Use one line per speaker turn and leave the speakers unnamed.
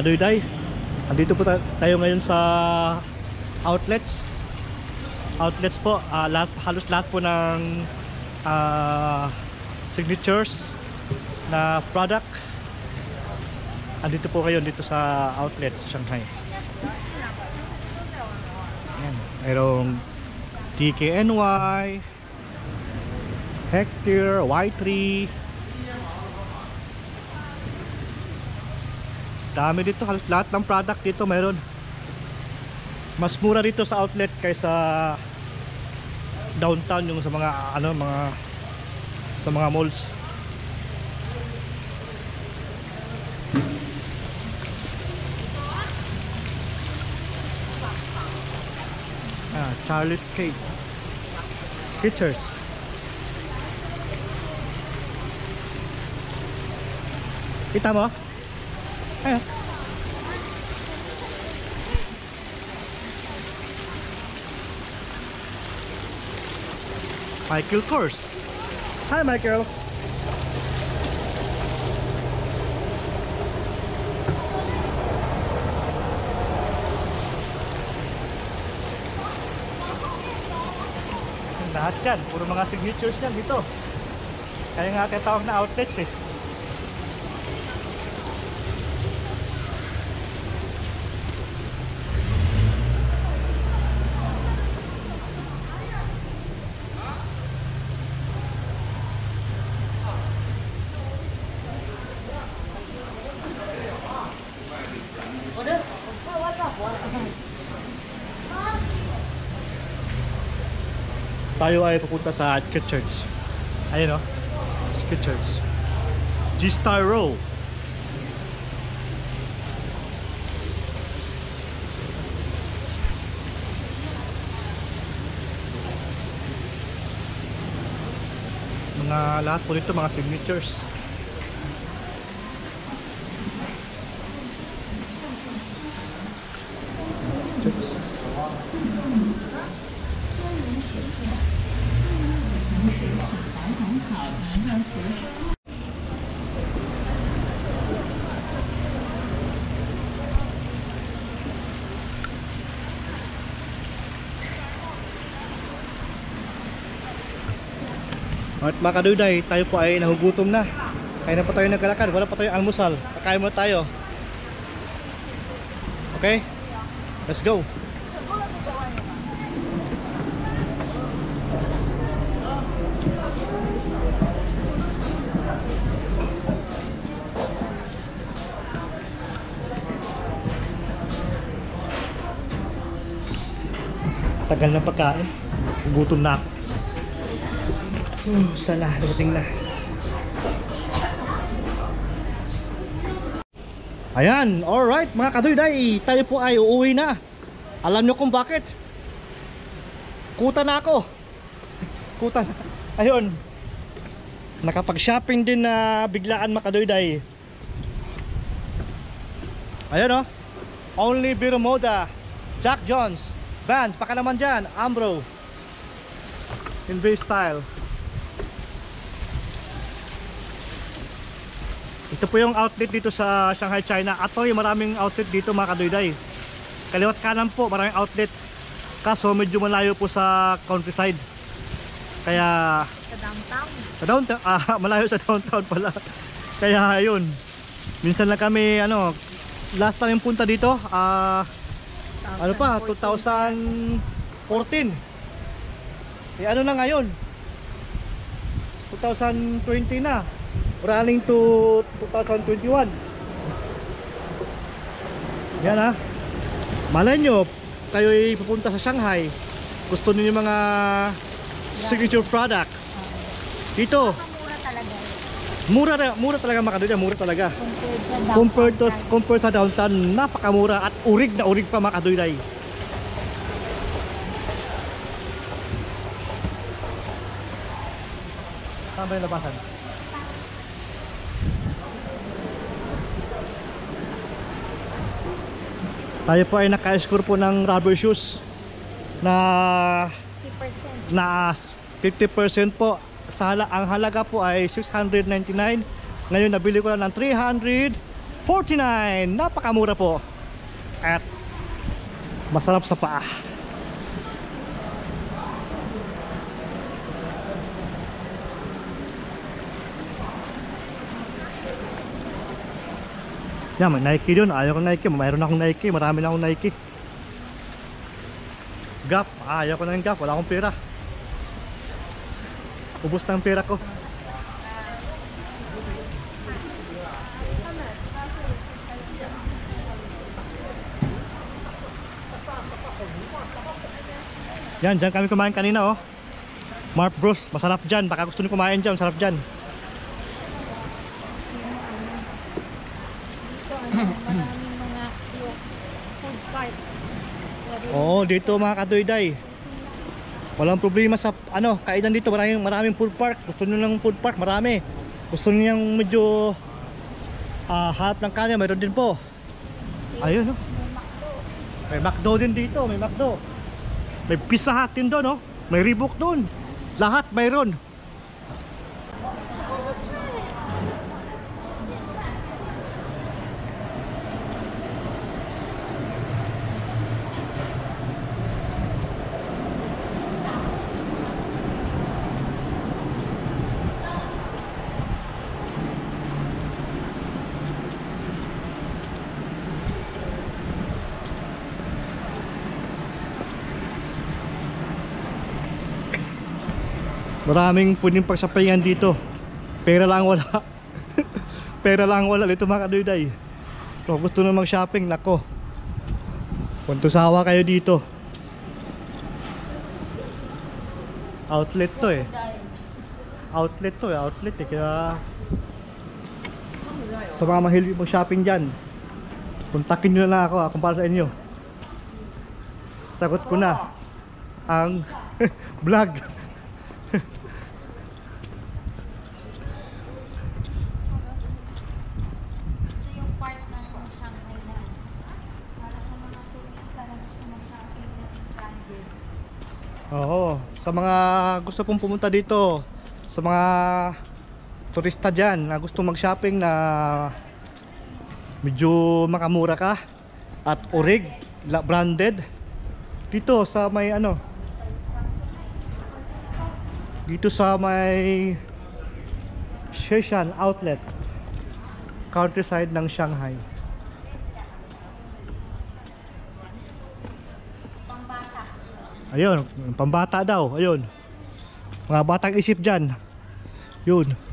Kaduyday. Andito po tayo ngayon sa outlets po. Halos lahat po ng signatures na product andito po ngayon dito sa outlet sa Shanghai. Ayan, mayroong DKNY, Hector, Y3. Dami dito, halos lahat ng product dito mayroon. Mas mura dito sa outlet kaysa downtown, yung sa mga sa mga malls. Charlie's Cake, Skechers. Kita mo? Ayan. Michael Kors. Hi Michael. Lahat yan, puro mga signatures yan dito. Kaya nga tinatawag na outlets eh. Tayo ay pupunta sa Skechers. Ayun o, Skechers G-Star Row. Mga lahat po dito mga signatures. At mga Kaduyday, tayo po ay nahugutom na. Kaya na pa tayo nagkalakad, wala pa tayong almusal. Kakain muna tayo. Okay? Let's go. Tagal ng pagkain. Gutom na ako. Sana, dumating na. Ayan, alright mga Kaduyday, tayo po ay uuwi na. Alam nyo kung bakit? Kuta na ako. Kuta na. Ayun, nakapag-shopping din na biglaan mga Kaduyday. Ayun o, Only Biromoda, Jack Jones, Vans, baka naman dyan, Ambro in base style. Ito po yung outlet dito sa Shanghai, China. Atoy, maraming outlet dito mga Kaduyday. Kaliwat kanan po, maraming outlet. Kaso medyo malayo po sa countryside. Kaya
sa downtown.
Sa downtown, malayo sa downtown pala. Kaya ayun. Minsan lang kami last time yung punta dito, ano pa, 2014. Eh ano na ngayon? 2020 na. Running to 2021. Yan ha. Malay nyo, kayo ay pupunta sa Shanghai, gusto niyo yung mga signature product dito. Mura talaga mga Kaduyday, mura talaga. Compared sa downtown, napakamura at urig na urig pa mga Kaduyday. Saan ba yung labasan? Tayo po ay naka-score po ng rubber shoes na 50% po. Ang halaga po ay 699. Ngayon nabili ko lang ng 349. $49. Napakamura po. At masarap sa paa. Yan, may Nike doon. Ayaw ko Nike. Mayroon akong Nike. Marami na akong Nike. Gap. Ayaw ko na ng Gap. Wala akong pera. Ubus na ang pera ko. Yan, dyan kami kumain kanina oh. Mark Bros. Masarap dyan. Baka gusto nyo kumain dyan. Masarap dyan.
Maraming mga kiosk, food cart.
Oo, dito mga kadoyday. Walang problema sa ano, kainan dito. Maraming food park. Gusto nyo ng food park, marami. Gusto nyo yung medyo halap ng kanya, mayroon din po. Ayun oh. May McDo din dito, may McDo. May Pizza Hut din doon oh. May Reebok doon. Lahat mayroon. Maraming pwedeng pagsapayan dito. Pera lang wala. Pera lang wala dito mga kadoyday. Kung gusto na mag-shopping, nako. Puntusawa kayo dito. Outlet to eh. Outlet to eh, outlet eh. Kaya sa mga mahilig mag-shopping dyan, kontakin nyo na lang ako kung para sa inyo. Sagot ko na ang vlog. Oo, sa mga gusto pong pumunta dito, sa mga turista dyan na gusto mag-shopping na medyo makamura ka at orig, branded, dito sa may ano, dito sa may Sheshan Outlet, countryside ng Shanghai. Ayun, pambata daw, ayun. Mga batang isip dyan. Yun.